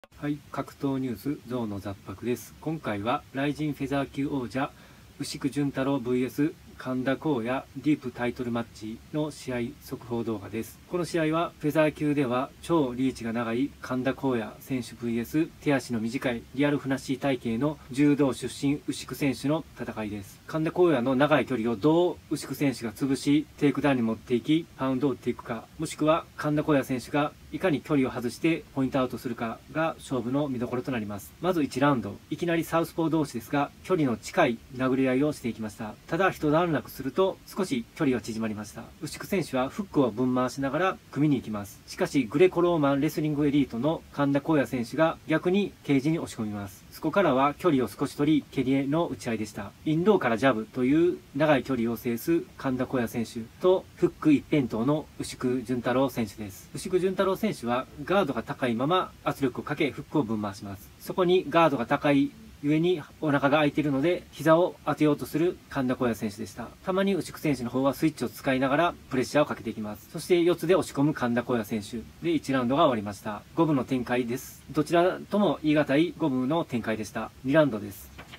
はい、格闘ニュースゾウの雑白です。今回はライジンフェザー級王者牛久潤太郎 VS 神田光也ディープタイトルマッチの試合速報動画です。この試合はフェザー級では超リーチが長い神田光也選手 VS 手足の短いリアルふなっしー体型の柔道出身牛久選手の戦いです。神田光也の長い距離をどう牛久選手が潰しテイクダウンに持っていきパウンドを打っていくか、もしくは神田光也選手がいかに距離を外してポイントアウトするかが勝負の見どころとなります。まず1ラウンド、いきなりサウスポー同士ですが、距離の近い殴り合いをしていきました。ただ一段落すると少し距離が縮まりました。牛久選手はフックをぶん回しながら組みに行きます。しかしグレコローマンレスリングエリートの神田光也選手が逆にケージに押し込みます。そこからは距離を少し取り、蹴りへの打ち合いでした。インローからジャブという長い距離を制す神田光也選手とフック一辺倒の牛久潤太郎選手です。牛久潤太郎選手はガードが高いまま圧力をかけフックをぶん回します。そこにガードが高い故にお腹が空いているので膝を当てようとする神田光也選手でした。たまに牛久選手の方はスイッチを使いながらプレッシャーをかけていきます。そして四つで押し込む神田光也選手で1ラウンドが終わりました。五分の展開です。どちらとも言い難い五分の展開でした。2ラウンドです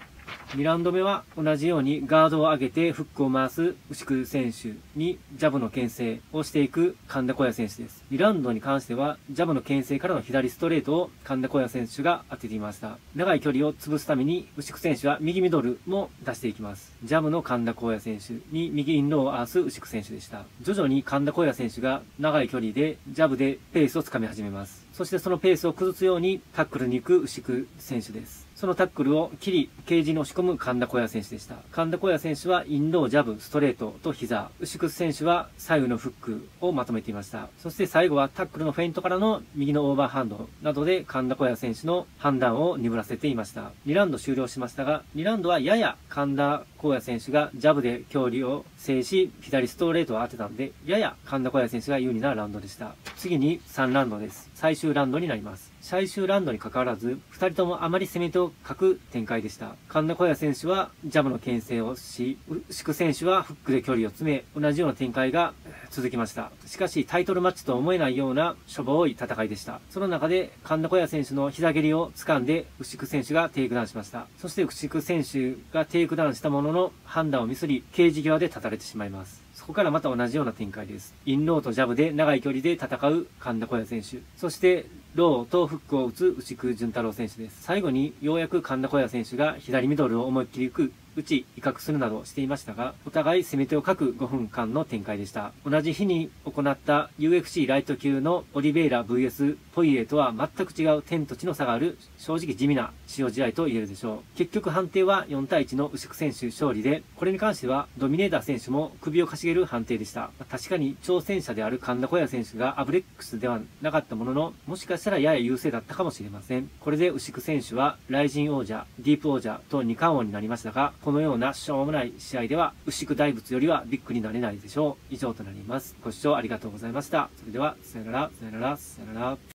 。2ラウンド目は同じようにガードを上げてフックを回す牛久選手にジャブの牽制をしていく神田光也選手です。2ラウンドに関してはジャブの牽制からの左ストレートを神田光也選手が当てていました。長い距離を潰すために牛久選手は右ミドルも出していきます。ジャブの神田光也選手に右インローを合わす牛久選手でした。徐々に神田光也選手が長い距離でジャブでペースをつかみ始めます。そしてそのペースを崩すようにタックルに行く牛久選手です。そのタックルを切り、ケージに押し込む神田光也選手でした。神田光也選手はインロー、ジャブ、ストレートと膝。牛久選手は左右のフックをまとめていました。そして最後はタックルのフェイントからの右のオーバーハンドなどで神田光也選手の判断を鈍らせていました。2ラウンド終了しましたが、2ラウンドはやや神田光也選手がジャブで距離を制し、左ストレートを当てたので、やや神田光也選手が有利なラウンドでした。次に3ラウンドです。最終ラウンドになります。最終ラウンドに関わらず、2人ともあまり攻め手を欠く展開でした。神田光也選手はジャブの牽制をし、牛久選手はフックで距離を詰め、同じような展開が続きました。しかしタイトルマッチとは思えないようなしょぼい戦いでした。その中で神田光也選手の膝蹴りを掴んで牛久選手がテイクダウンしました。そして牛久選手がテイクダウンしたものの判断をミスり、ケージ際で立たれてしまいます。そこからまた同じような展開です。インローとジャブで長い距離で戦う神田光也選手。そしてローとフックを打つ牛久潤太郎選手です。最後にようやく神田光也選手が左ミドルを思いっきり打ち威嚇するなどしていましたが、お互い攻め手を欠く5分間の展開でした。同じ日に行った UFC ライト級のオリベイラ VS ポイエとは全く違う天と地の差がある正直地味な使用試合と言えるでしょう。結局判定は4対1の牛久選手勝利で、これに関してはドミネーター選手も首をかしげる判定でした。確かに挑戦者である神田光也選手がアブレックスではなかったものの、もしかしたらやや優勢だったかもしれません。これで牛久選手はライジン王者、ディープ王者と2冠王になりましたが、このようなしょうもない試合では牛久大仏よりはビッグになれないでしょう。以上となります。ご視聴ありがとうございました。それではさよなら、さよなら、さよなら。